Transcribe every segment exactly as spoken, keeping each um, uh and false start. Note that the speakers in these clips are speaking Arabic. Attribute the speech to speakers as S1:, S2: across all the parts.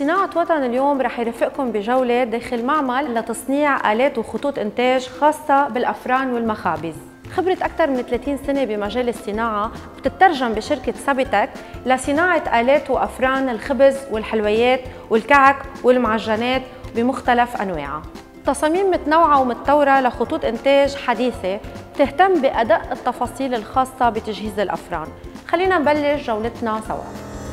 S1: بصناعة وطن اليوم رح يرافقكم بجولة داخل معمل لتصنيع آلات وخطوط إنتاج خاصة بالأفران والمخابز. خبرة أكثر من ثلاثين سنة بمجال الصناعة بتترجم بشركة سابيتك لصناعة آلات وأفران الخبز والحلويات والكعك والمعجنات بمختلف أنواعها. تصاميم متنوعة ومتطورة لخطوط إنتاج حديثة بتهتم بأدق التفاصيل الخاصة بتجهيز الأفران. خلينا نبلش جولتنا سوا.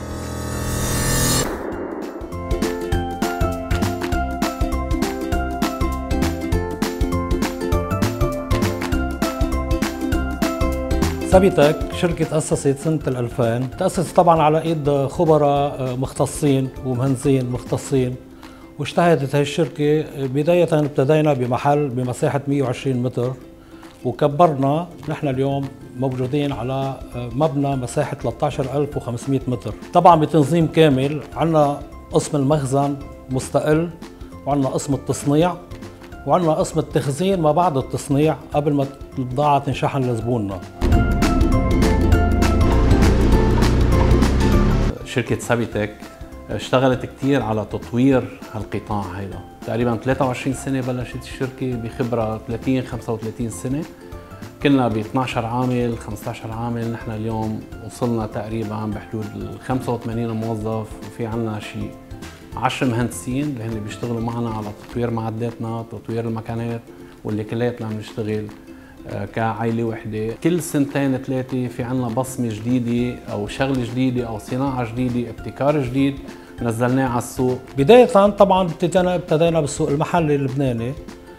S2: سابيتك شركة تأسست سنة ألفين، تأسست طبعا على ايد خبراء مختصين ومهندسين مختصين، واجتهدت هاي الشركة. بداية ابتدينا بمحل بمساحة مئة وعشرين متر، وكبرنا. نحن اليوم موجودين على مبنى مساحة ثلاثة عشر ألف وخمسمئة متر، طبعا بتنظيم كامل. عندنا قسم المخزن مستقل، وعندنا قسم التصنيع، وعندنا قسم التخزين ما بعد التصنيع قبل ما البضاعة تنشحن لزبوننا.
S3: شركة سابيتك اشتغلت كتير على تطوير هالقطاع هيدا. تقريبا ثلاثة وعشرين سنة بلشت الشركة بخبرة ثلاثين خمسة وثلاثين سنة. كنا ب اثني عشر عامل خمسة عشر عامل، نحن اليوم وصلنا تقريبا بحدود ال خمسة وثمانين موظف، وفي عنا شيء عشرة مهندسين اللي هن بيشتغلوا معنا على تطوير معداتنا، تطوير المكانات، واللي كلياتنا بنشتغل كعائلة وحدة. كل سنتين ثلاثة في عنا بصمة جديدة أو شغلة جديدة أو صناعة جديدة، ابتكار جديد نزلناه على السوق.
S2: بداية طبعا ابتدينا ابتدينا بالسوق المحلي اللبناني،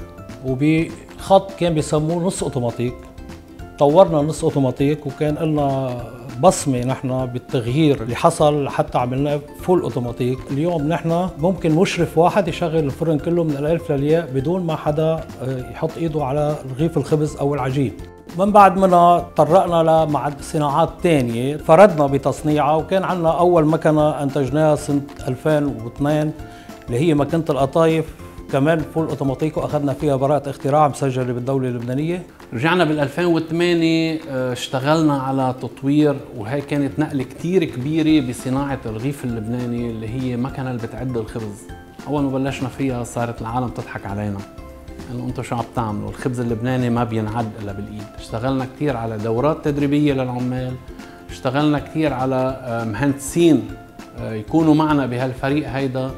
S2: وبخط كان بيسموه نص اوتوماتيك. طورنا نص اوتوماتيك، وكان لنا بصمة نحن بالتغيير اللي حصل حتى عملناه فول اوتوماتيك. اليوم نحن ممكن مشرف واحد يشغل الفرن كله من الالف للياء بدون ما حدا يحط ايده على رغيف الخبز او العجين. من بعد منها طرقنا لمع صناعات ثانية، فردنا بتصنيعها، وكان عندنا اول مكنة انتجناها سنة ألفين واثنين اللي هي مكنة القطايف، كمان فول اوتوماتيك، واخذنا فيها براءة اختراع مسجلة بالدولة اللبنانية.
S3: رجعنا بال ألفين وثمانية اشتغلنا على تطوير، وهي كانت نقلة كتير كبيرة بصناعة الرغيف اللبناني اللي هي مكنة اللي بتعد الخبز. أول ما بلشنا فيها صارت العالم تضحك علينا إنه أنتم شو عم تعملوا؟ الخبز اللبناني ما بينعد إلا بالإيد. اشتغلنا كتير على دورات تدريبية للعمال، اشتغلنا كتير على مهندسين يكونوا معنا بهالفريق هيدا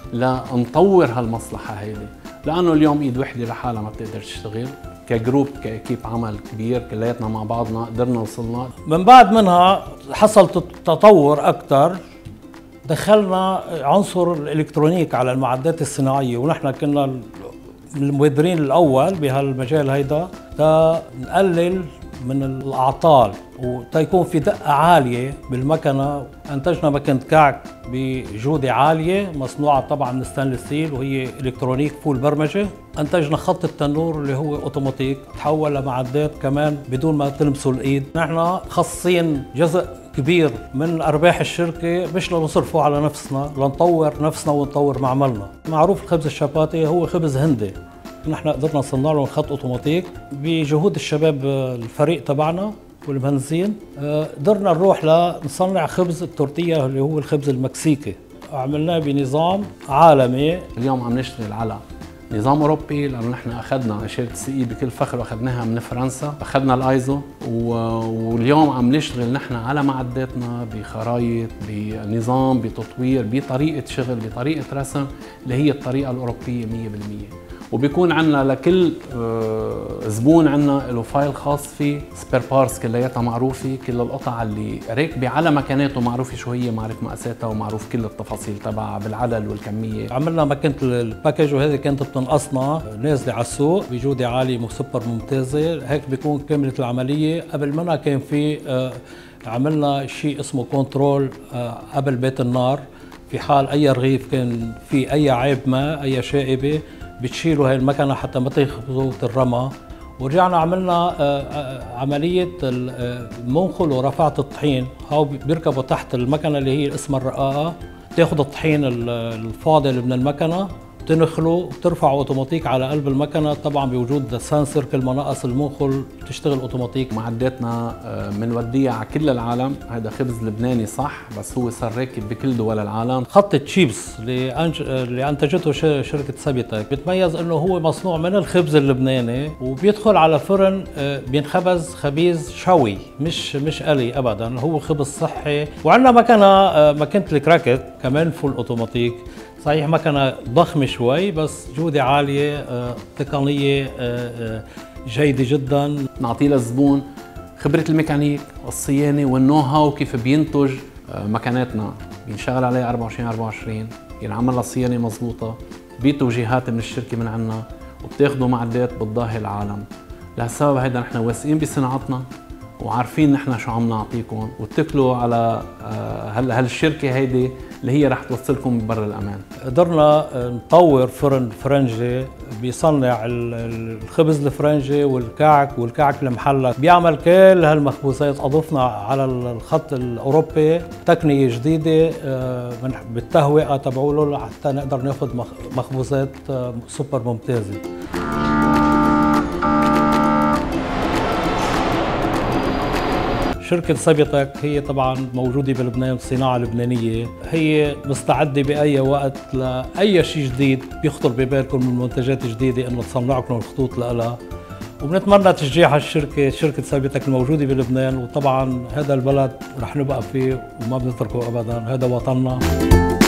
S3: لنطور هالمصلحة هيدي، لأنه اليوم إيد وحدة لحالها ما بتقدر تشتغل. كجروب كأكيب عمل كبير كلياتنا مع بعضنا قدرنا وصلنا.
S2: من بعد منها حصل تطور أكثر، دخلنا عنصر الإلكترونيك على المعدات الصناعية، ونحن كنا المبادرين الأول بهالمجال هيدا تنقلل من الأعطال وتيكون في دقة عالية بالمكنة. أنتجنا مكنة كعك بجودة عالية مصنوعة طبعا من ستانلس ستيل، وهي إلكترونيك فول برمجة. أنتجنا خط التنور اللي هو أوتوماتيك، تحول لمعدات كمان بدون ما تلمسوا الإيد. نحن خاصين جزء كبير من أرباح الشركة مش لنصرفه على نفسنا، لنطور نفسنا ونطور معملنا. معروف الخبز الشباتي هو خبز هندي، نحن قدرنا نصنع له خط اوتوماتيك بجهود الشباب الفريق تبعنا والمهندسين. قدرنا نروح لنصنع خبز التورتيه اللي هو الخبز المكسيكي، عملناه بنظام عالمي.
S3: اليوم عم نشتغل على نظام اوروبي، لانه نحن اخذنا شهاده السي اي بكل فخر واخذناها من فرنسا، اخذنا الايزو، واليوم عم نشتغل نحن على معداتنا بخرايط، بنظام، بتطوير، بطريقه شغل، بطريقه رسم اللي هي الطريقه الاوروبيه مية بالمية. وبيكون عندنا لكل زبون عندنا له فايل خاص فيه، سبير بارس كلياتها معروفه، كل القطع اللي راكبه على مكاناته معروفه شو هي، معروف مقاساتها ومعروف كل التفاصيل تبعها بالعدد والكميه.
S2: عملنا مكنه الباكج، وهذه كانت بتنقصنا نازله على السوق بجوده عاليه وسوبر ممتازه. هيك بيكون كملت العمليه. قبل منها كان في عملنا شيء اسمه كنترول قبل بيت النار، في حال اي رغيف كان في اي عيب ما، اي شائبه، بتشيلوا هاي المكنه حتى ما تاخذوا الرمى. ورجعنا عملنا عمليه المنخل ورفعه الطحين، هاو بيركبوا تحت المكنه اللي هي اسمها الرقاقه، تاخذ الطحين الفاضل من المكنه بتنخله بترفعه اوتوماتيك على قلب المكنه، طبعا بوجود سنسر كل ما نقص المنخل بتشتغل اوتوماتيك.
S3: معداتنا بنوديها على كل العالم، هذا خبز لبناني صح بس هو صار راكب بكل دول العالم.
S2: خط تشيبس اللي أنج... اللي انتجته ش... شركه سابيتك بتميز انه هو مصنوع من الخبز اللبناني وبيدخل على فرن بينخبز خبيز شوي مش مش قلي ابدا، هو خبز صحي. وعندنا مكنه مكنه الكراكت كمان فول اوتوماتيك، صحيح مكنه ضخمه شوي بس جوده عاليه، تقنيه جيده جدا.
S3: نعطيه للزبون خبره الميكانيك والصيانه والنو هاو كيف بينتج مكاناتنا، بينشغل عليها أربعة وعشرين أربعة وعشرين، ينعمل لها صيانه مضبوطه بتوجيهات من الشركه من عنا، وبتاخذوا معدات بتضاهي العالم. لهالسبب هيدا نحن واثقين بصناعتنا وعارفين نحن شو عم نعطيكم، واتكلوا على هالشركه هيدي اللي هي رح توصلكم ببر الامان.
S2: قدرنا نطور فرن فرنجي بيصنع الخبز الفرنجي والكعك والكعك المحلى، بيعمل كل هالمخبوزات. اضفنا على الخط الاوروبي تقنيه جديده بالتهوئه تبعوله حتى نقدر ناخذ مخبوزات سوبر ممتازه. شركة سابيتك هي طبعا موجودة بلبنان، الصناعة اللبنانية هي مستعدة بأي وقت لأي شيء جديد بيخطر ببالكم من منتجات جديدة إنه تصنع لكم الخطوط لها، وبنتمنى تشجيع هالشركة شركة سابيتك الموجودة بلبنان. وطبعا هذا البلد رح نبقى فيه وما بنتركه أبدا، هذا وطننا.